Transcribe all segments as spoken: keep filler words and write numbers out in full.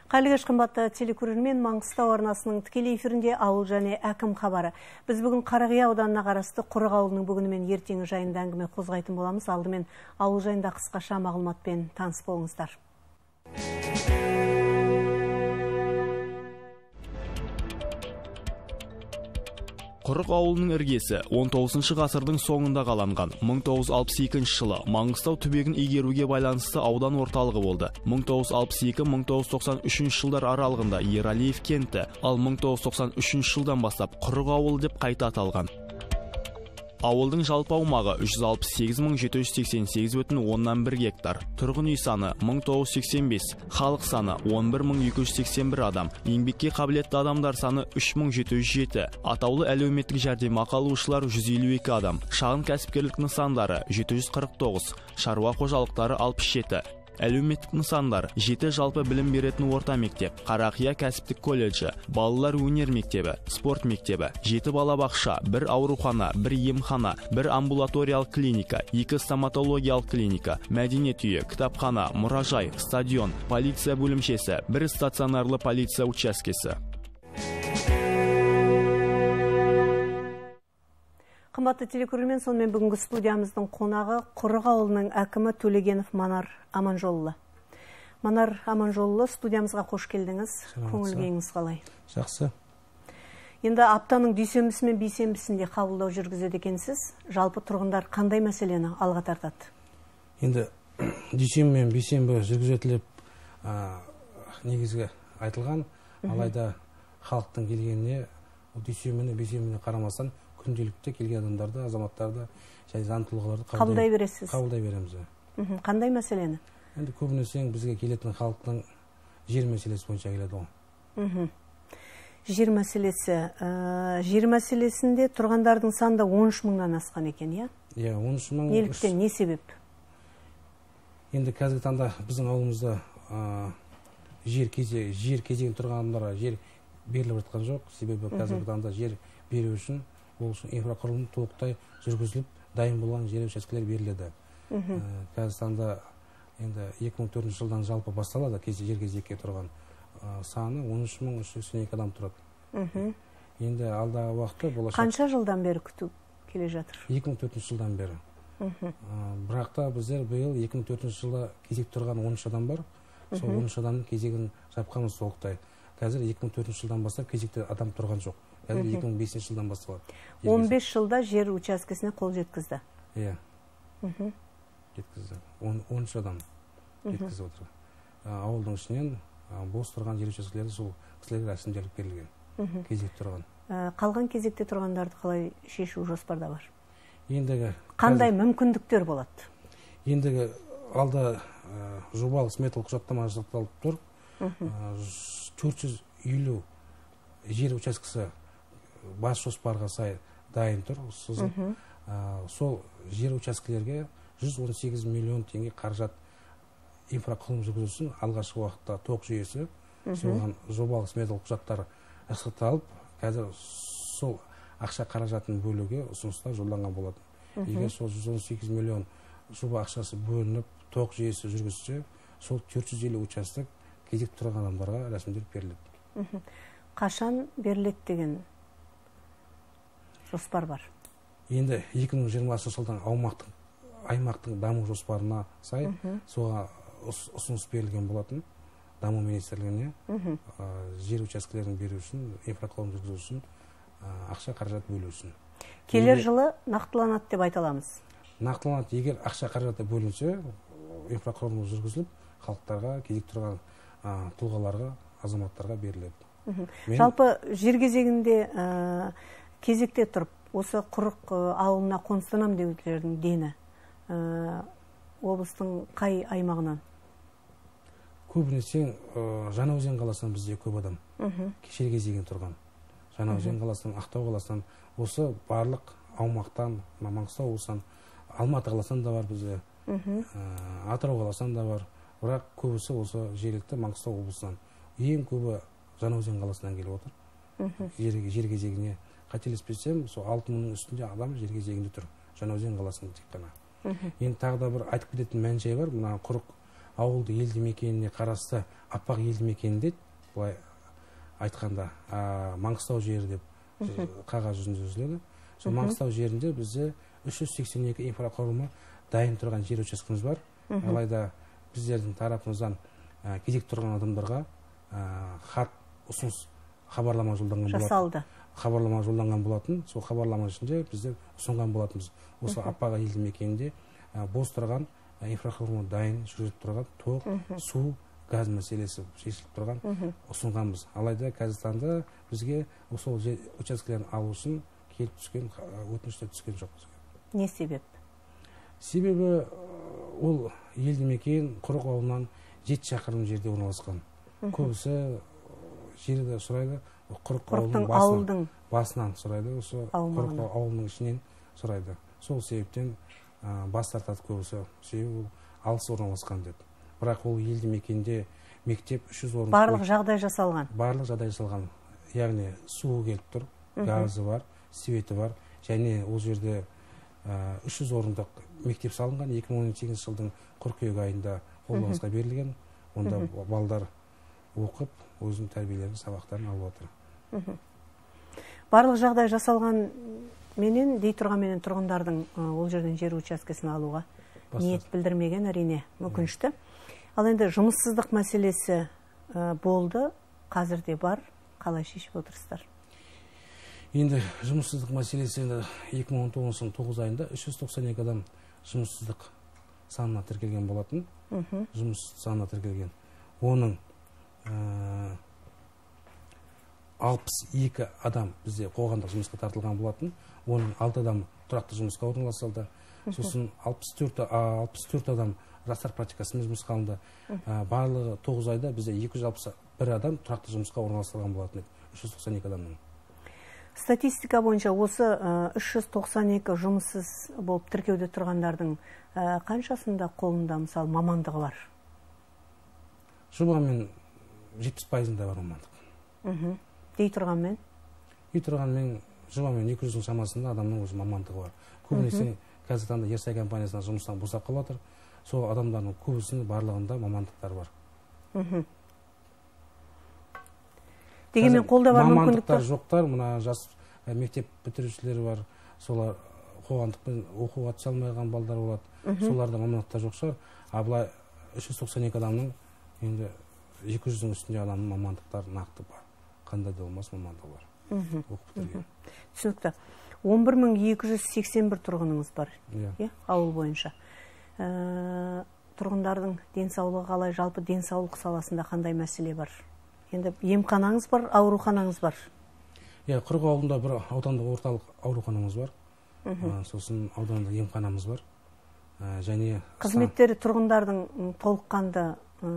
Қайырлы кеш қымбатты телекөрермен, Маңғыстау арнасының тікелей эфирінде ауыл және әкім хабары. Біз бүгін Қарақия ауданына қарасты Құрық ауылының бүгінімен ертеңі жайында әңгіме қозғайтын боламыз. Алдымен ауыл жайында қысқаша мағлұматпен таныс болыңыздар. Құрық ауылының іргесі он тоғызыншы ғасырдың соңында қаланған. мың тоғыз жүз алпыс екінші жылы Маңғыстау түбегін игеруге байланысты аудан орталығы болды. мың тоғыз жүз алпыс екі - мың тоғыз жүз тоқсан үшінші жылдар аралығында Ералиев кенті, ал мың тоғыз жүз тоқсан үшінші жылдан бастап Құрық ауылы деп қайта аталған. Ауылдың жалпы аумағы үш жүз алпыс сегіз мың жеті жүз сексен сегіз бүтін оннан бір гектар. Тұрғын үй саны мың тоғыз жүз сексен бес, халық саны он бір мың екі жүз сексен бір адам, еңбекке қабілетті адамдар саны үш мың жеті жүз жеті, атаулы әлеуметтік жәрдемақы алушылар жүз елу екі адам, шағын кәсіпкерлік нысандары жеті жүз қырық тоғыз, шаруа қожалықтары алпыс жеті. Әлеуметтік нысандар жеті жалпы білім беретін орта мектеп, Қарақия кәсіптік колледжі, балалар өнер мектебі, спорт мектебі, жеті балабақша, бір аурухана, бір емхана, бір амбулаториялық клиника, екі стоматологиялық клиника, мәдениет үйі, кітапхана, мұражай, стадион, полиция бөлімшесі, бір стационарлы полиция учаскесі. Қымбатты телекөрермен, сонымен бүгінгі студиямыздың қонағы Құрық ауылының әкімі Төлегенов Манар Аманжолұлы. Манар Аманжолұлы, студиямызға қош келдіңіз. Көңіл-күйіңіз қалай? Жақсы. Енді аптаның дүйсенбісі мен бейсенбісінде қабылдау жүргізеді екенсіз. Жалпы тұрғындар қандай мәселені алға тартады? Енді дүйсенбі мен бейсенбі жүргізетіліп негізгі айтылған, алайда халықтың келгеніне дүйсенбіні бейсенбіні қарамастан күнделікті келген адамдарды, азаматтарды, және заң тұлғаларды қабылдай бересіз. Қабылдай береміз. Қандай мәселені? Енді көбінесе бізге келетін халықтың жер мәселесі бойынша келеді ғой. Жер мәселесі. Жер мәселесінде тұрғандардың саны он үш мыңнан асқан екен, иә? Иә, он үш мың. Неліктен, не себеп? Енді қазіргі таңда біздің ауылымызда жер кезегі тұрған адамдарға жер беріліп жатқан жоқ. Себебі қазіргі таңда жер беру үшін ол үшін инфрақұрылым толықтай жүргізіліп, дайын болған жер учаскелер беріледі. Қазіргі таңда енді екі мың төртінші жылдан жалпы басталады, жер кезекке тұрған саны он үш мың үш жүз сексен екі адам тұрады. Енді алдағы уақытта болашақ. Қанша жылдан бері күтіп келе жатыр? екі мың төртінші жылдан бері. Бірақ та біздер биыл екі мың төртінші жылда кезек тұрған он үш адам бар. Сол он үш адамның кезегін жапқанымыз толықтай. Қазір екі мың төртінші жылдан бастап кезекте адам тұрған жоқ. Қазір екі мың бесінші жылдан басталады. он бес жылда жер учаскесіне қол жеткізді. Иә. Жеткізді. он үш адам жеткізіп отыр. Ауылдың ішінен бос тұрған жер учаскелері сол кісілерге рәсімделіп берілген. Кезек тұрған. Қалған кезекте тұрғандарды қалай шешу жоспарда бар? Ендігі қандай мүмкіндіктер болады? Ендігі алда жобалық сметалық құжаттама жасақталып тұр. төрт жүз елу жер учаскесі бас жоспарға сай дайын тұр. Сол жер учаскелерге жүз он сегіз миллион теңге қаражат инфрақұрылым жүргізілсін. Алғашқы уақытта тоқ жүйесі, соған жобалық сметалық құжаттар жасақталып, қазір сол ақша қаражатын бөлуге ұсыныстар жолданған болады. Егер сол жүз он сегіз миллион жоба ақшасы бөлініп, тоқ жүйесі жүргізілсе, сол төрт жүз елу участок кезек тұрған адамдарға рәсімделіп беріледі. Қашан беріледі деген жоспар бар? Енді екі мың жиырмасыншы жылдан аумақтың, аймақтың даму жоспарына сай, соға ұсыныс берілген болатын даму министрлігіне жер учаскелерін беру үшін, инфрақұрылым жүргізу үшін, ақша қаражат бөлу үшін. Келер жылы нақтыланады деп айта аламыз? Нақтыланады, егер ақша қаражаты бөлінсе, инфрақұрылым жүргізіліп, халықтарға, кезек тұрған тұлғаларға, азаматтарға беріледі. Жалпы жер кезегінде кезекте тұрып, осы Құрық ауылына қоныстанам деушілердің дені облыстың қай аймағынан? Көбінесе Жаңаөзен қаласынан бізде көп адам жер кезегін тұрған. Жаңаөзен қаласынан, Ақтау қаласынан, осы барлық аумақтан, Маңғыстау облысынан, Алматы қаласынан да бар бізде, Атырау қаласынан да бар. Бірақ көбісі осы жергілікті Маңғыстау облысынан. Ең көбі Жаңаөзен қаласынан келіп отыр. Жер кезегіне қателеспесем, сол алты мыңның үстінде адам жер кезегінде тұр. Жаңаөзен қаласында тек қана. Енді тағы да бір айтып кететін мән жай бар. Мына Құрық ауылды елді мекеніне қарасты Аппақ елді мекенінде, былай айтқанда, Маңғыстау жері деп қағаз жүзінде үзіледі. Сол Маңғыстау жерінде бізде үш жүз сексен екі инфрақұрылымы дайын тұрған жер учаскеміз бар. Алайда біздердің тарапымыздан кезек тұрған адамдарға хат, ұсыныс, хабарлама жолданған болатын. Жасалды. Хабарлама жолданған болатын. Сол хабарлама ішінде біздер ұсынған болатынбыз. Осы Аппақ елді мекенінде бос тұрған инфрақұрылымы дайын жүріп тұрған тоқ, су, газ мәселесі шешіліп тұрған ұсынғанбыз. Алайда қазіргі таңда бізге осы учаскелерін алу үшін келіп түскен, өтініштер түскен жоқ. Не себеп? Себебі ол елді мекен Құрық ауылынан жеті шақырым жерде орналасқан. Көбісі жерді сұрайды, Құрық ауылының басынан сұрайды, осы Құрық ауылының ішінен сұрайды. Сол себептен бас тартады көбісі, себебі ол алыс орналасқан деді. Бірақ ол елді мекенде мектеп үш жүз орын. Барлық жағдай жасалған. Барлық жағдай жасалған. Яғни суы келіп тұр, газы бар, светі бар, және ол жерде үш жүз орындық мектеп салынған. екі мың он сегізінші жылдың қыркүйек айында қолданысқа берілген. Онда балдар оқып, өзінің тәрбиелерін, сабақтарын алып отыр. Барлық жағдай жасалған менен, дей тұрған менен тұрғындардың ол жерден жер учаскесін алуға ниет білдірмеген әрине мүмкіншті. Ал енді жұмыссыздық мәселесі болды, қазірде бар, қалай шешіп отырсыздар? Енді жұмыссыздық мәселесі екі мың он тоғызыншы жылдың тоғыз айында үш жүз тоқсан екі адам жұмыссыздық санына тіркелген болатын. Жұмыс санына тіркелген. Оның алпыс екі адам бізде қоғамдық жұмысқа тартылған болатын. Оның алты адам тұрақты жұмысқа орналастырылды. Сосын алпыс төрт адам жастар практикасымен жұмысқа алынды. Барлығы тоғыз айда бізде екі жүз алпыс бір адам тұрақты жұмысқа орналастырылған болатын. үш жүз тоқсан екі адамның. Статистика бойынша осы үш жүз тоқсан екі жұмыссыз болып тіркеуде тұрғандардың қаншасында қолында мысалы мамандығы бар? Шамамен жетпіс пайызында бар мамандық. Дей тұрғанмен? Дей тұрғанмен шамамен екі жүздің шамасында адамның өз мамандығы бар. Көбінесе қазіргі таңда Ерсай компаниясынан жұмыстан босап қалып жатыр. Сол адамдардың көбісінің барлығында мамандықтар бар. Дегенмен қолда бар мамандықтар жоқтар, мына жас мектеп бітірушілері бар, солар қоғамдықпен оқуға түсе алмаған балдар болады. Соларда мамандықтар жоқ шығар. А былай үш жүз тоқсан екі адамның енді екі жүздің үстінде адамның мамандықтар нақты бар. Қандай да болмас мамандығы бар. Оқып бітірген. Түсінікті. он бір мың екі жүз сексен бір тұрғыныңыз бар, ауыл бойынша. Тұрғындардың денсаулығы қалай, жалпы денсаулық саласында қандай мәселе бар? Енді емханаңыз бар, ауруханаңыз бар. Құрық ауылында бір аудандық орталық ауруханамыз бар. Сосын аудандық емханамыз бар. Және қызметтері тұрғындардың толыққанды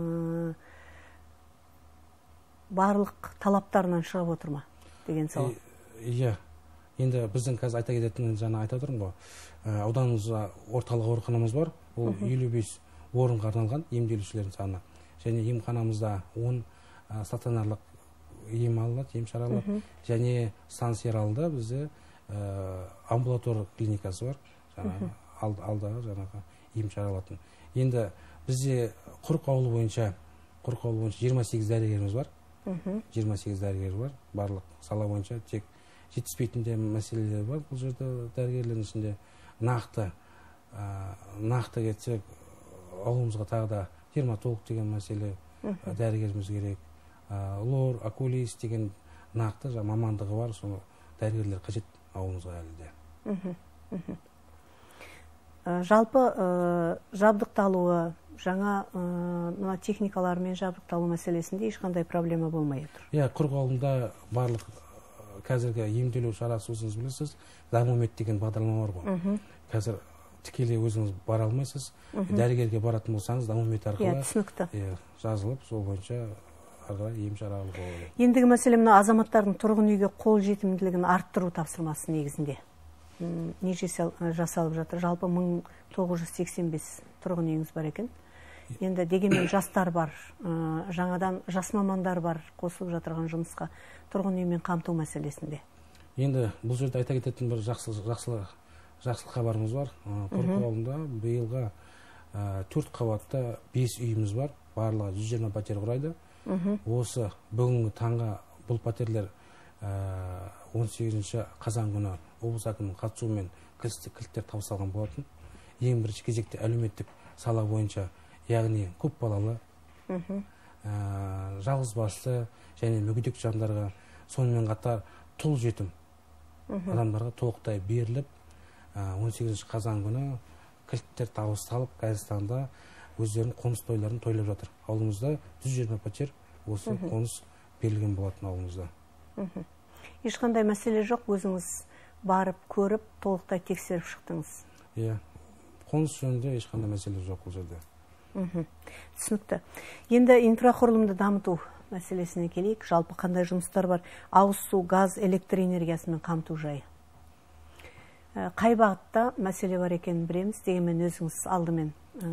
барлық талаптарынан шығып отыр ма деген сауал? Иә. Енді біздің қазір айта кететін жаңа айта отырмын ғой. Ауданымызда орталық ауруханамыз бар. Ол елу бес орынға арналған емделушілердің саны. Және емханамызда он стационарлық ем алынады, ем шаралар. Және станцияларда бізде амбулаторлық клиникасы бар. Алдағы жаңағы ем шаралатын. Енді бізде Құрық ауылы бойынша Құрық ауылы бойынша жиырма сегіз дәрігеріміз бар. жиырма сегіз дәрігер бар. Барлық сала бойынша тек жетіспейтін де мәселелер бар. Бұл жерде дәрігерлердің ішінде нақты нақты кетсек, ауылымызға тағы да дерматолог деген мәселе дәрігеріміз керек. Лор, окулист деген нақты мамандығы бар. Соны дәрігерлер қажет ауылымызға әлі де. Жалпы жабдықталуы, жаңа техникалармен жабдықталу мәселесінде ешқандай проблема болмай отыр. Иә, Құрық ауылында барлық қазіргі емделу шарасы өзіңіз білесіз, Дамумет деген бағдарлама бар ғой. Қазір тікелей өзіңіз бара алмайсыз. Дәрігерге баратын болсаңыз, Дамумет арқылы жазылып, сол бойынша ем шара алуға болады. Ендігі мәселе мына азаматтардың тұрғын үйге қол жетімділігін арттыру тапсырмасы негізінде не жасалып жатыр? Жалпы мың тоғыз жүз сексен бес тұрғын үйіңіз бар екен. Енді дегенмен жастар бар, жаңадан жас мамандар бар қосылып жатырған жұмысқа тұрғын үймен қамту мәселесінде. Енді бұл жерде айта кететін бір жақсы жақсы жақсы хабарымыз бар. Құрық ауылында биылға төрт қабатта бес үйіміз бар, барлығы жүз жиырма пәтер құрайды. Осы бүгінгі таңға бұл пәтерлер он сегізінші қазан күні облыс әкімінің қатысуымен кілттер табысталған болатын. Ең бірінші кезекте әлеуметтік сала бойынша, яғни көп балалы, жалғыз басты және мүгедек жандарға, сонымен қатар тұл жетім адамдарға толықтай беріліп, он сегізінші қазан күні кілттер табысталып, қазіргі таңда өздерінің қоныс тойларын тойлап жатыр. Ауылымызда жүз жиырма пәтер осы қоныс берілген болатын ауылымызда. Ешқандай мәселе жоқ, өзіңіз барып, көріп, толықтай тексеріп шықтыңыз. Иә, қоныс жөнінде ешқандай мәселе жоқ бұл жерде. Түсінікті. Енді инфрақұрылымды дамыту мәселесіне келейік. Жалпы қандай жұмыстар бар? Ауыз су, газ, электр энергиясымен қамту жайы. Қай бағытта мәселе бар екенін біреміз, дегенмен өзіңіз алдымен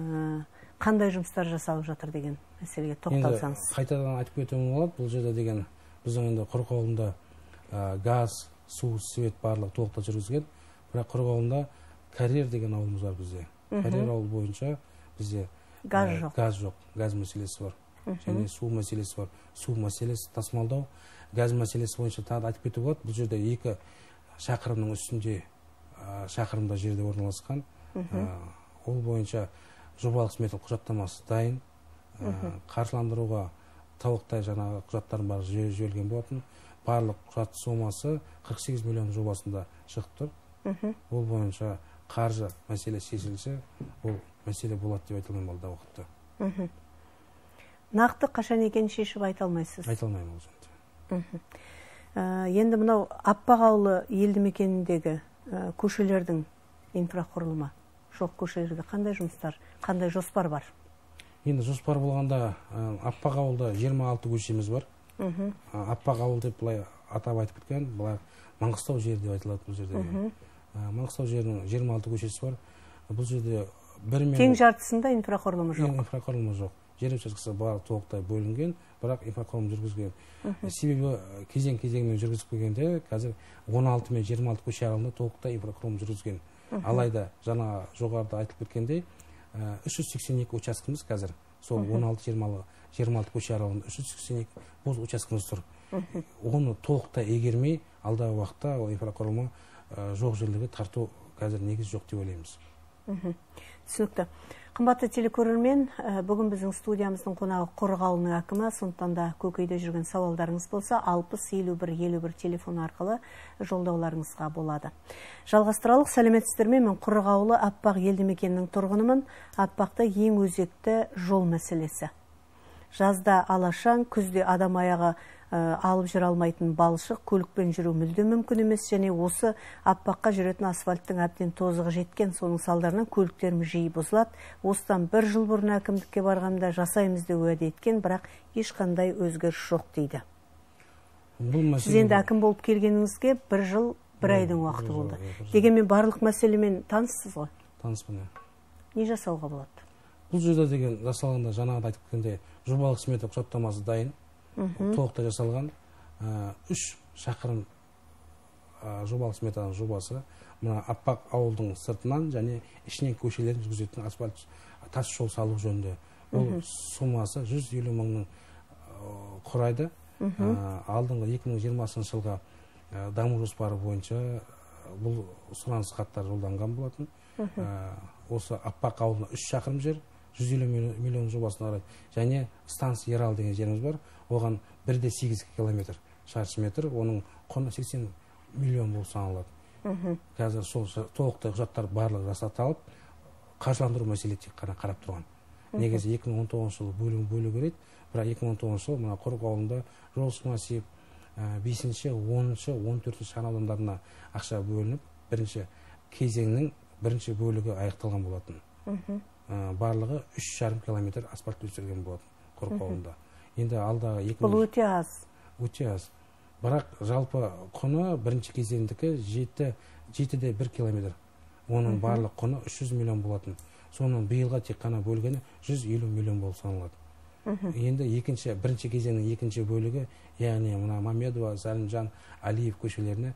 қандай жұмыстар жасалып жатыр деген мәселеге тоқталсаңыз. Енді қайтадан айтып кетуім болады, бұл жерде деген біздің енді Құрық ауылында газ, су, свет барлығы толықта жүргізген, бірақ Құрық ауылында Карьер деген ауылымыз бар бізде. Карьер ауыл бойынша бізде газ жоқ. Газ жоқ, газ мәселесі бар. Және су мәселесі бар. Су мәселесі тасымалдау, газ мәселесі бойынша тағы айтып кету болады. Бұл жерде екі шақырымның үстінде шақырымда жерде орналасқан. Ол бойынша жобалық сметалық құжаттамасы дайын. Қаржыландыруға толықтай жаңағы құжаттар бар жүйелген болатын. Барлық құжат сомасы қырық сегіз миллион жобасында шығып тұр. Ол бойынша қаржы мәселе шешілсе, ол мәселе болады деп айта алмаймын алдағы уақытта. Нақты қашан екенін шешіп айта алмайсыз? Айта алмаймын ол жерде. Енді мынау Аппақ ауылы елді мекеніндегі көшелердің инфрақұрылымы, жоқ көшелерде қандай жұмыстар, қандай жоспар бар? Енді жоспар болғанда Аппақ ауылда жиырма алты көшеміз бар. Аппақ ауыл деп былай атап айтып кеткен, былай Маңғыстау жері деп айтылады бұл жерде. Маңғыстау жерінің жиырма алты көшесі бар. Бұл жерде бір мен... Тең жартысында инфрақұрылымы жоқ? Инфрақұрылымы жоқ. Жер учаскесі бар толықтай бөлінген, бірақ инфрақұрылым жүргізген. Себебі кезең-кезеңмен жүргізіп келгенде, қазір он алты мен жиырма алты көше аралығында толықтай инфрақұрылым жүргізген. Алайда жаңа жоғарыда айтып кеткендей, үш жүз сексен екі учаскеміз қазір, сол он алты жиырма алты көше аралығында үш жүз сексен екі бос учаскеміз тұр. Оны толықтай егермей, алдағы уақытта ол инфрақұрылымы жоқ жерлерге тарту қазір негіз жоқ деп ойлаймыз. Түсінікті. Қымбатты телекөрермен, бүгін біздің студиямыздың қонағы Құрық ауылының әкімі, сондықтан да көкейде жүрген сауалдарыңыз болса, алпыс елу бір елу бір телефон арқылы жолдауларыңызға болады. Жалғастыралық, сәлеметсіздер ме? Мен Құрық ауылы Аппақ елді мекенінің тұрғынымын. Аппақта ең өзекті жол мәселесі. Жазда алашаң, күзде адам аяғы алып жүре алмайтын балшық, көлікпен жүру мүлде мүмкін емес, және осы Аппаққа жүретін асфальттың әбден тозығы жеткен, соның салдарынан көліктерім жиі бұзылады. Осыдан бір жыл бұрын әкімдікке барғанымда жасаймыз деп уәде еткен, бірақ ешқандай өзгеріс жоқ дейді. Сіз енді әкім болып келгеніңізге бір жыл, бір айдың уақыты болды. Дегенмен барлық мәселемен таныссыз ғой? Таныспын. Не жасауға болады? Бұл жерде деген жасалғанда жаңағыда айтып кеткендей, жобалық сметалық құжаттамасы дайын. Толықтай жасалған үш шақырым жобалық сметаның жобасы мына Аппақ ауылдың сыртынан және ішінен көшелерін жүргізетін асфальт тас жол салу жөнінде. Ол сомасы жүз елу мыңның құрайды. Алдыңғы екі мың жиырмасыншы жылға даму жоспары бойынша бұл сұраныс хаттар жолданған болатын. Осы Аппақ ауылына үш шақырым жер, жүз елу миллион жобасына қарайды. Және станс Ерал деген жеріміз бар. Оған бір де сегіз километр шаршы метр, оның құны сексен миллион болып саналады. Қазір сол толықтай құжаттар барлығы жасақталып, қаржыландыру мәселе тек қана қарап тұрған. Негізі екі мың он тоғызыншы жылы бөлу бөлу керек, бірақ екі мың он тоғызыншы жылы мына Құрық ауылында жолсыз массив бесінші, оныншы, он төртінші шағын аудандарына ақша бөлініп, бірінші кезеңнің бірінші бөлігі аяқталған болатын. Барлығы үш жарым километр асфальт төселген болатын Құрық ауылында. Енді алдағы екі бұл өте аз. Өте аз. Бірақ жалпы құны бірінші кезеңдікі жеті де бір километр. Оның барлық құны үш жүз миллион болатын. Соның биылға тек қана бөлгені жүз елу миллион болып саналады. Енді екінші, бірінші кезеңнің екінші бөлігі, яғни мына Мамедова, Залимжан, Алиев көшелеріне,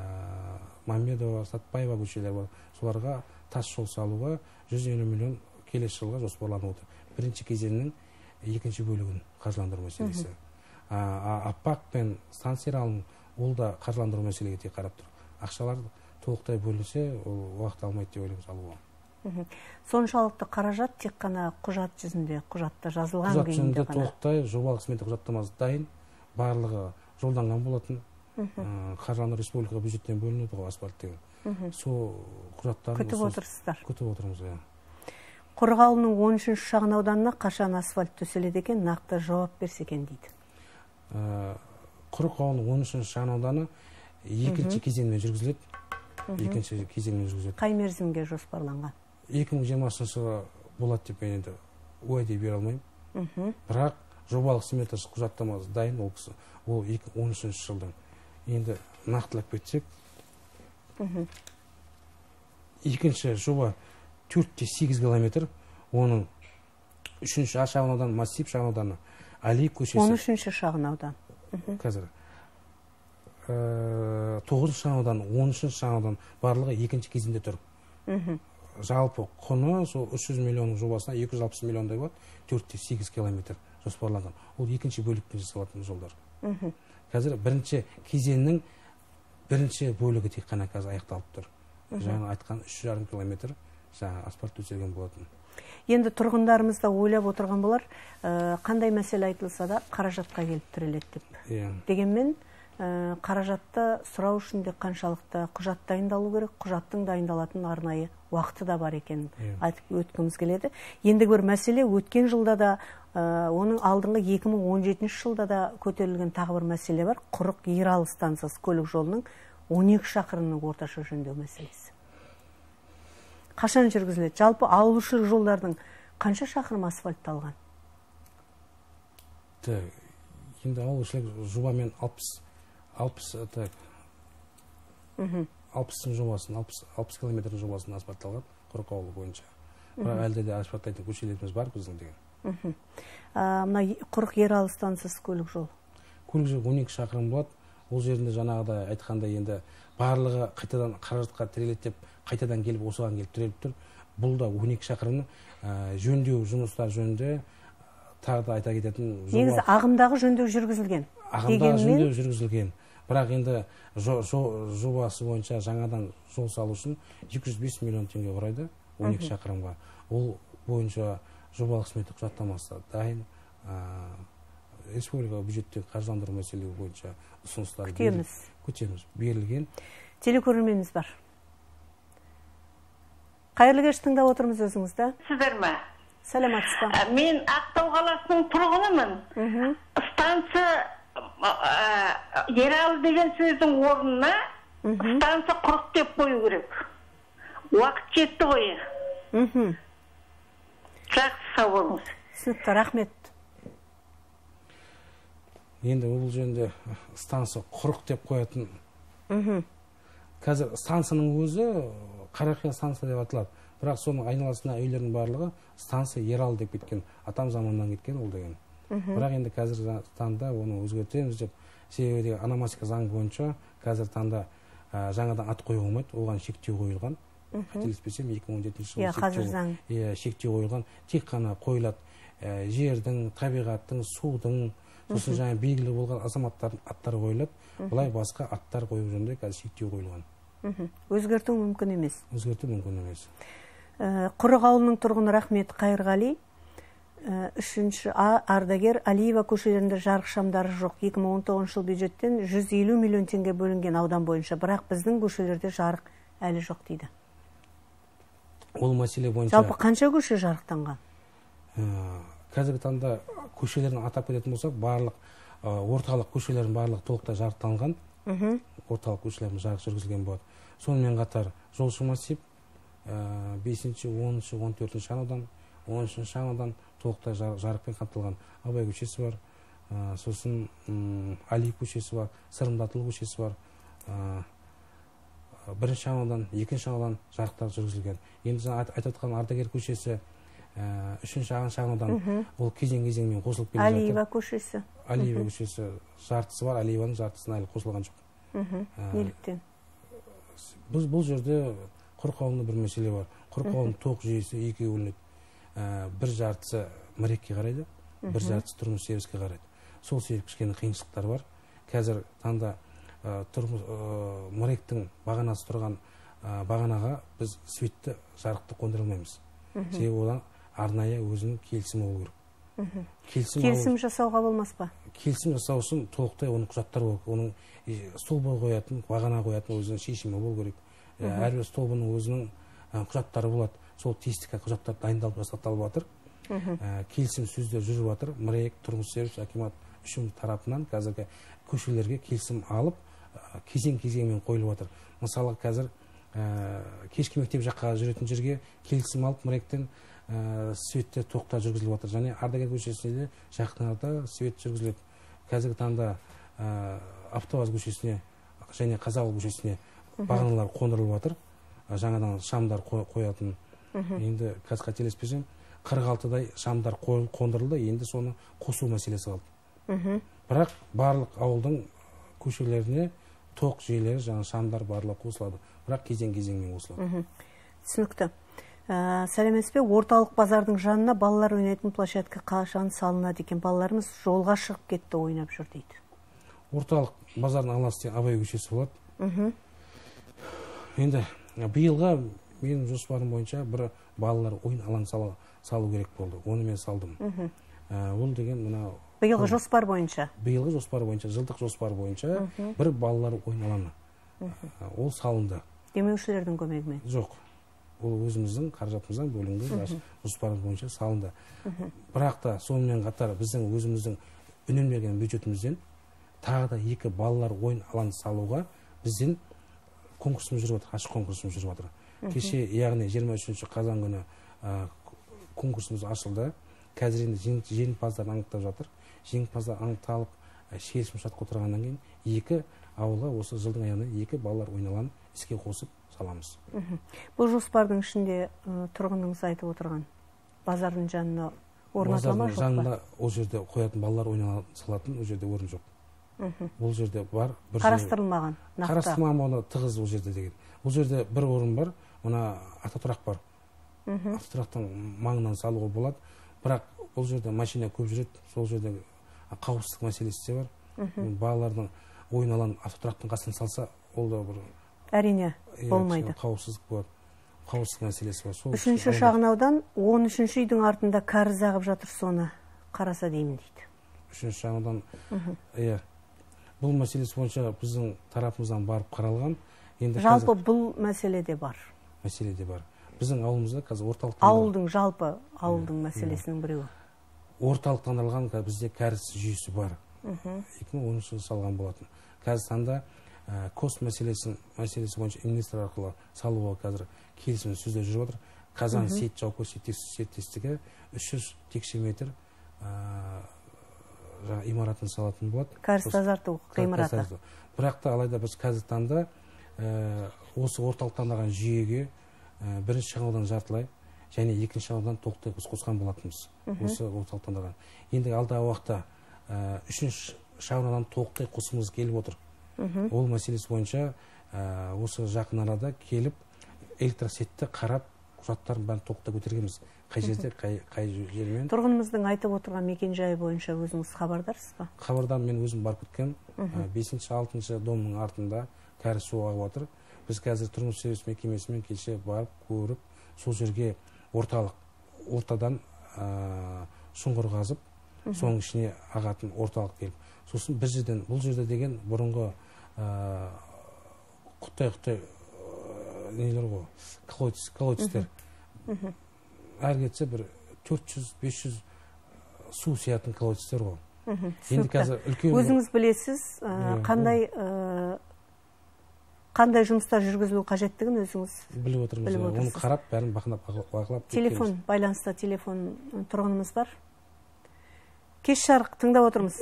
Мамедова, Сатпаева көшелері бар. Соларға тас жол салуға жүз елу миллион келесі жылға жоспарланып отыр. Бірінші кезеңнің екінші бөлігін қаржыландыру мәселесі. Аппақ пен станциялардың ол да қаржыландыру мәселеге тек қарап тұр. Ақшалар толықтай бөлінсе, ол уақыт алмайды деп ойлаймыз алуға. Соншалықты қаражат тек қана құжат жүзінде, құжатта жазылған құжат жүзінде толықтай жобалық сметалық құжаттамасы дайын, барлығы жолданған болатын. Қаржыландыру республика бюджеттен бөлінеді ғой асфальт деген. Сол құжаттарын күтіп отырсыздар. Күтіп отырмыз, иә. Құрық ауылының он үшінші шағын ауданына қашан асфальт төселеді екен, нақты жауап берсе екен дейді. Құрық ауылының он үшінші шағын ауданы екінші кезеңмен жүргізіледі. Екінші кезеңмен жүргізіледі. Қай мерзімге жоспарланған? екі мың жиырмасыншы жылы болады деп мен енді уәде бере алмаймын. Бірақ жобалық сметалық құжаттамасы дайын, ол кісі ол екі мың он үшінші жылдың. Енді нақтылап кетсек, екінші жоба төрт те сегіз километр, оның үшінші А шағын ауданы, массив шағын ауданы, Алиев көшесі. он үшінші шағын аудан. Қазір тоғызыншы шағын аудан, он үшінші шағын аудан барлығы екінші кезеңде тұр. Жалпы құны сол үш жүз миллионның жобасына екі жүз алпыс миллиондай болады, төрт те сегіз километр жоспарланған. Ол екінші бөліктен жасалатын жолдар. Қазір бірінші кезеңнің бірінші бөлігі тек қана қазір аяқталып тұр. Жаңа айтқан үш жарым километр жаңа асфальт төселген болатын. Енді тұрғындарымыз да ойлап отырған болар, қандай мәселе айтылса да қаражатқа келіп тіреледі деп. Дегенмен қаражатты сұрау үшін де қаншалықты құжат дайындалу керек, құжаттың дайындалатын арнайы уақыты да бар екен айтып өткіміз келеді. Ендігі бір мәселе, өткен жылда да, оның алдыңғы екі мың он жетінші жылда да көтерілген тағы бір мәселе бар. Құрық Ералы станциясы көлік жолының он екі шақырымның орташа жөндеу мәселесі. Қашан жүргізіледі? Жалпы ауылішілік жолдардың қанша шақырым асфальтталған? Енді ауылішілік жобамен алпыс алпыстың жобасын, алпыс километрдің жобасын асфальтталған Құрық ауылы бойынша. Бірақ әлде де асфальттайтын көшелеріміз бар біздің деген. Мына Құрық Ералы станциясы көлік жол? Көлік жол он екі шақырым болады. Ол жерінде жаңағыда айтқандай енді барлығы қайтадан қаражатқа тіреледі деп қайтадан келіп осыған келіп тіреліп тұр. Бұл да он екі шақырымның жөндеу жұмыстар жөнінде тағы да айта кететін жоба. Негізі ағымдағы жөндеу жүргізілген. Ағымдағы жөндеу жүргізілген. Бірақ енді жобасы бойынша жаңадан жол салу үшін екі жүз бес миллион теңге құрайды он екі шақырымға. Ол бойынша жобалық сметалық құжаттамасы дайын. Республика бюджеттен қаржыландыру мәселесі бойынша ұсыныстар күтеміз. Күтеміз. Берілген. Телекөрерменіміз бар. Қайырлы кеш, тыңдап отырмыз өзіңізді. Сіздер ме? Саламатсыз ба? Мен Ақтау қаласының тұрғынымын. Станция Ералы деген сөздің орнына станция Құрық деп қою керек. Уақыт жетті ғой. Жақсы, сау болыңыз. Түсінікті, рахмет. Енді ол жөнінде станция Құрық деп қоятын. Қазір станцияның өзі Қарақия станция деп аталады. Бірақ соның айналасына үйлердің барлығы станция Ералы деп кеткен. Атам заманнан кеткен ол деген. Бірақ енді қазір таңда оны өзгертеміз деп, себебі ономастика заң бойынша қазір таңда жаңадан ат қоюға болмайды, оған шектеу қойылған. Қателеспесем екі мың он жетінші жылы шектеу қойылған. Тек қана қойылады жердің, табиғаттың, судың, сосын жаңа белгілі болған азаматтардың аттары қойылады. Бұлай басқа аттар қою жөнінде қазір шектеу қойылған. Өзгерту мүмкін емес. Өзгерту мүмкін емес. Құрық ауылының тұрғыны Рахмет Қайырғали, үшінші А ардагер, Алиева көшелерінде жарық шамдары жоқ. екі мың он тоғызыншы жыл бюджеттен жүз елу миллион теңге бөлінген аудан бойынша, бірақ біздің көшелерде жарық әлі жоқ дейді. Ол мәселе бойынша. Жалпы қанша көше жарықтанған? Қазіргі таңда көшелерін атап кететін болсақ, барлық орталық көшелердің барлығы толықтай жарықталған. Орталық көшелердің жарық жүргізілген болады. Сонымен қатар жолшы массив бесінші, оныншы, он төртінші шағын он үшінші шағын толықтай жарықпен қамтылған. Абай көшесі бар, сосын Алиев көшесі бар, Сырымдатұлы көшесі бар. Бірінші шағын екінші шағын жарықтар жүргізілген. Енді айтып отқан ардагер көшесі үшінші шағын ол кезең-кезеңмен қосылып келе жатыр. Алиева көшесі. Алиева көшесі жартысы бар, Алиеваның жартысына әлі қосылған жоқ. Неліктен? Бұл жерде Құрық ауылында бір мәселе бар. Құрық ауылының тоқ жүйесі екеуі бөлінеді. бір жартысы мрекке қарайды, бір жартысы тұрмыс сервиске қарайды. Сол себеп кішкене қиыншылықтар бар. Қазір таңда мректің бағанасы тұрған бағанаға біз светті жарықты қондыра алмаймыз. Себебі одан арнайы өзінің келісімі болу керек. Келісім жасауға болмас па? Келісім жасау үшін толықтай оның құжаттары болу керек. Оның столбы қоятын, бағана қоятын өзінің шешімі болу керек. Әрбір столбының өзінің құжаттары болады. Сол тестика құжаттар дайындалып жасақталып жатыр. Келісім сөздер жүріп жатыр. Мрек, тұрмыс сервис, акимат үшін тарапынан қазіргі көшелерге келісім алып, кезең-кезеңмен қойылып жатыр. Мысалы, қазір кешкі мектеп жаққа жүретін жерге келісім алып, мректен светте тоқта жүргізіліп жатыр. Және Ардагер көшесінде жақынарда свет жүргізіледі. Қазіргі таңда Автоваз көшесіне және Қазақ көшесіне бағаналар қондырылып жатыр. Жаңадан шамдар қоятын. Енді қазір қателеспесем, қырық алтыдай шамдар қондырылды, енді соны қосу мәселесі қалды. Бірақ барлық ауылдың көшелеріне тоқ жүйелері, жаңа шамдар барлығы қосылады. Бірақ кезең-кезеңмен қосылады. Түсінікті. Сәлеметсіз бе, орталық базардың жанына балалар ойнайтын площадка қашан салынады екен? Балаларымыз жолға шығып кетті, ойнап жүр дейді. Орталық базардың аласы Абай көшесі болады. Енді биылға менің жоспарым бойынша бір балалар ойын алаң салу керек болды. Оны мен салдым. Ол деген мына биылғы жоспар бойынша. Биылғы жоспар бойынша, жылдық жоспар бойынша бір балалар ойын алаңы. Ол салынды. Демеушілердің көмегімен? Жоқ. Ол өзіміздің қаражатымыздан бөлінген жоспарымыз бойынша салынды. Бірақ та сонымен қатар біздің өзіміздің үнемделген бюджетімізден тағы да екі балалар ойын алаңы салуға бізден конкурсымыз жүріп жатыр, ашық конкурсымыз жүріп жатыр. Кеше, яғни жиырма үшінші қазан күні конкурсымыз ашылды. Қазір енді жеңімпаздар анықтап жатыр. Жеңімпаздар анықталып, келісім шартқа отырғаннан кейін екі ауылға осы жылдың аяғында екі балалар ойын алаңын іске қосып саламыз. Бұл жоспардың ішінде тұрғыныңыз айтып отырған базардың жанына орнатылма жоқ па? Базардың жанында ол жерде қоятын балалар ойын алаңын салатын ол жерде орын жоқ. Бұл жерде бар. Қарастырылмаған. Қарастырылмаған, оны тығыз ол жерде деген. Бұл жерде бір орын бар, мына автотұрақ бар. Автотұрақтың маңынан салуға болады. Бірақ бұл жерде машина көп жүреді, сол жерде қауіпсіздік мәселесі де бар. Балалардың ойын алаңын автотұрақтың қасына салса, ол да бір әрине болмайды. Қауіпсіздік болады. Қауіпсіздік мәселесі бар. Үшінші шағын аудан он үшінші үйдің артында кәріз ағып жатыр, соны қараса деймін дейді. Үшінші шағын аудан, иә. Бұл мәселесі бойынша біздің тарапымыздан барып қаралған. Жалпы бұл мәселе де бар. Мәселе де бар. Біздің ауылымызда қазір орталықтан... Ауылдың, жалпы ауылдың мәселесінің біреуі. Орталықтандырылған бізде кәріз жүйесі бар. екі мың оныншы жылы салған болатын. Қазір таңда кос мәселесі бойынша инвестор арқылы салуға қазір келісім сөздер жүріп отыр. Қазан сейт жауапкершілігі серіктестігі үш жүз текше метр имаратын салатын болады. Кәріз тазарту ғимараты. Бірақ та алайда біз қазір таңда осы орталықтандырған жүйеге бірінші шағынаудан жартылай және екінші шағынаудан толықтай қосқан болатынбыз. Осы орталықтандырған. Енді алдағы уақытта үшінші шағынаудан толықтай қосымыз келіп отыр. Ол мәселесі бойынша осы жақын арада келіп электросетті қарап құжаттарын бәрін толықтай көтергенбіз. Қай жерде, қай жермен. Тұрғынымыздың айтып отырған мекен жайы бойынша өзіңіз хабардарсыз ба? Хабардан мен өзім барып кеткен. бесінші алтыншы домның артында кәріз су ағып жатыр. Біз қазір тұрмыс сервис мекемесімен кеше барып көріп, сол жерге орталық ортадан шұңғыр қазып, соның ішіне ағатын орталық келіп. Сосын бір жерден, бұл жерде деген бұрынғы құттай-құттай нелер ғой, колодецтер. Әр кетсе бір төрт жүз бес жүз су сиятын колодецтер ғой. Өзіңіз білесіз, қандай қандай жұмыстар жүргізілу қажеттігін өзіңіз біліп отырмыз. Оны қарап, бәрін бақылап. Телефон, байланыста телефон тұрғынымыз бар. Кеш жарық, тыңдап отырмыз.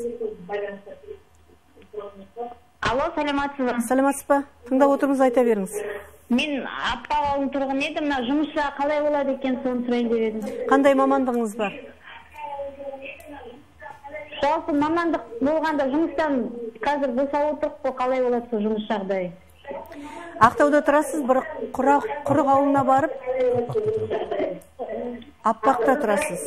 Алло, саламатсыз ба? Саламатсыз ба? Тыңдап отырмыз, айта беріңіз. Мен Аппағалдың тұрғыны едім, мына жұмысша қалай болады екен, соны сұрайын деп едім. Қандай мамандығыңыз бар? Жалпы мамандық болғанда жұмыстан қазір босап отырып қой, қалай болады сол жұмыс жағдайы? Ақтауда тұрасыз, бір құрық ауылына барып? Аппақта тұрасыз.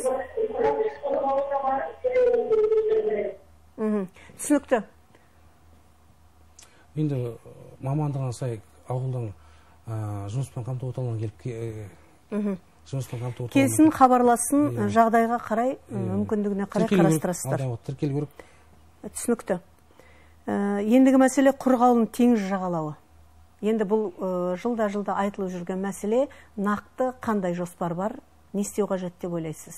Түсінікті. Енді мамандығына сай ауылдың жұмыспен қамту орталығына келіп жұмыспен қамту орталығына келсін, хабарласын, жағдайға қарай, мүмкіндігіне қарай қарастырасыздар. Тіркелу керек. Түсінікті. Ендігі мәселе құрық ауылының теңіз жағалауы. Енді бұл жылда-жылда айтылып жүрген мәселе, нақты қандай жоспар бар, не істеу қажет деп ойлайсыз?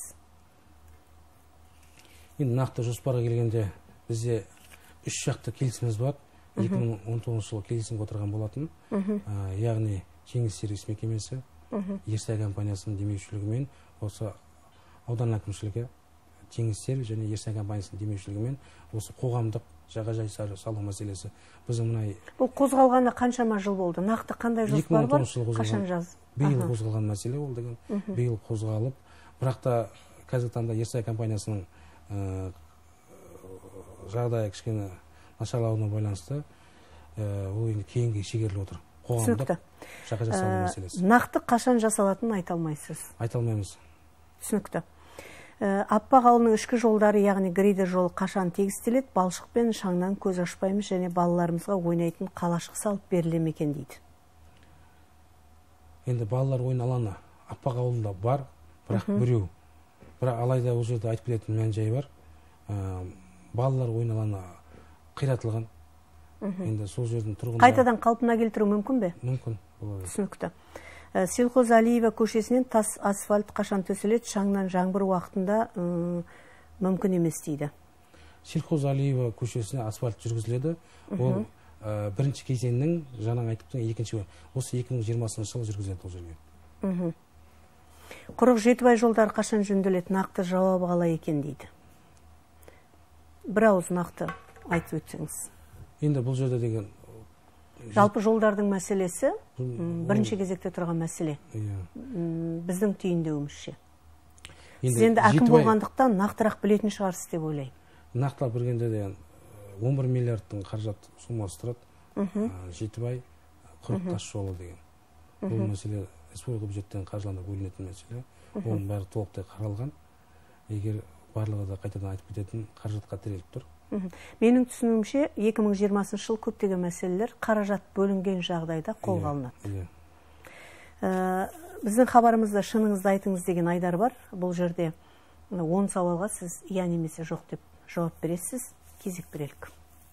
Енді нақты жоспарға келгенде бізде үш жақты келісіміміз бар. екі мың он тоғызыншы жылы келісімге отырған болатын. Яғни теңіз сервис мекемесі, Ерсай компаниясының демеушілігімен, осы аудан әкімшілігі, теңіз сервис және Ерсай компаниясының демеушілігімен осы қоғамдық жағажай салу мәселесі. Біздің мұнай бұл қозғалғаны қаншама жыл болды? Нақты қандай жоспар бар? Қашан жаз? Биыл қозғалған мәселе ол деген. Биыл қозғалып, бірақ та қазіргі таңда Ерсай компаниясының жағдайы кішкене нашарлауына байланысты ол енді кейінге шегеріліп отыр. Қоғамдық жағажай салу мәселесі. Нақты қашан жасалатынын айта алмайсыз? Айта алмаймыз. Түсінікті. Аппақ ауылының ішкі жолдары, яғни грейдер жолы қашан тегістеледі? Балшық пен шаңнан көз ашпаймыз және балаларымызға ойнайтын қалашық салып беріле ме екен дейді. Енді балалар ойын алаңы Аппақ ауылында бар, бірақ біреу. Бірақ алайда ол жерде айтып келетін мән жайы бар. Балалар ойын алаңы қиратылған. Енді сол жердің тұрғындары қайтадан қалпына келтіру мүмкін бе? Мүмкін. Түсінікті. Селқоз Алиева көшесінен тас асфальт қашан төселеді? Шаңнан жаңбыр уақытында мүмкін емес дейді. Селқоз Алиева көшесіне асфальт жүргізіледі. Ол бірінші кезеңнің жаңа айтыптың екінші осы екі мың жиырмасыншы жылы жүргізіледі ол жерге. Құрық Жетібай жолдары қашан жөнделеді? Нақты жауабы қалай екен дейді. Бір ауыз нақты айтып өтсеңіз. Енді бұл жерде деген жалпы жолдардың мәселесі бірінші кезекте тұрған мәселе. Біздің түйіндеуімізше. Сіз енді әкім болғандықтан нақтырақ білетін шығарсыз деп ойлаймын. Нақтылап білгенде деген он бір миллиардтың қаражат сомасы тұрады. Жетібай құрық тас жолы деген. Бұл мәселе республика бюджеттен қаржыландырып бөлінетін мәселе. Оның бәрі толықтай қаралған. Егер барлығы да қайтадан айтып кететін қаражатқа тіреліп тұр. Менің түсінуімше екі мың жиырмасыншы жыл көптеген мәселелер қаражат бөлінген жағдайда қолға алынады. Біздің хабарымызда шыныңызды айтыңыз деген айдар бар. Бұл жерде он сауалға сіз иә немесе жоқ деп жауап бересіз. Кезек берелік.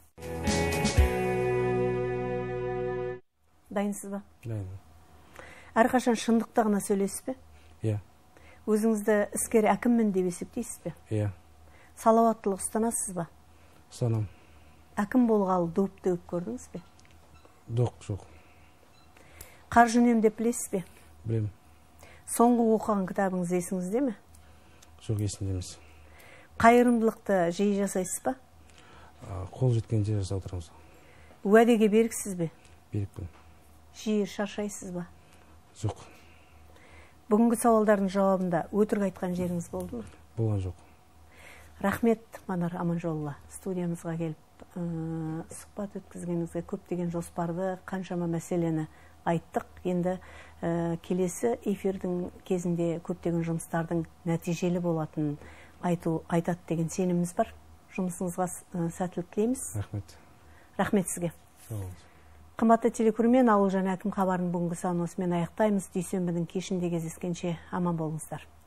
Дайынсыз ба? Дайын. Әрқашан шындықты ғана сөйлесіз бе? Иә. Өзіңізді іскер әкіммін деп есептейсіз бе? Иә. Салауаттылық ұстанасыз ба? Ұстанам. Әкім болғалы доп теуіп көрдіңіз бе? Доқ, жоқ. Қаржы үнемдеп білесіз бе? Білемін. Соңғы оқыған кітабыңыз есіңізде ме? Жоқ, есімде емес. Қайырымдылықты жиі жасайсыз ба? Қол жеткенде жасап отырмыз. Уәдеге беріксіз бе? Берікпін. Жиі шаршайсыз ба? Жоқ. Бүгінгі сауалдардың жауабында өтірік айтқан жеріңіз болды ма? Болған жоқ. Рахмет, Манар Аманжолұлы. Студиямызға келіп сұхбат өткізгеніңізге көптеген жоспарды, қаншама мәселені айттық. Енді келесі эфирдің кезінде көптеген жұмыстардың нәтижелі болатынын айтады деген сеніміміз бар. Жұмысыңызға сәттілік тілейміз. Рахмет. Рахмет сізге. Сау болыңыз. Қымбатты телекөрермен, ауыл және әкім хабарының бүгінгі санын осымен аяқтаймыз. Дүйсенбінің кешінде кездескенше аман болыңыздар.